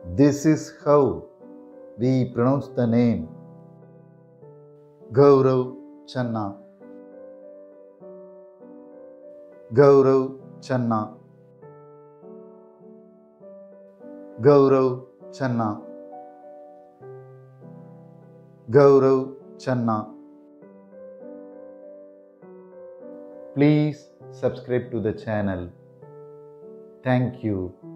This is how we pronounce the name Gaurav Chanana. Gaurav Chanana. Gaurav Chanana. Gaurav Chanana. Please subscribe to the channel. Thank you.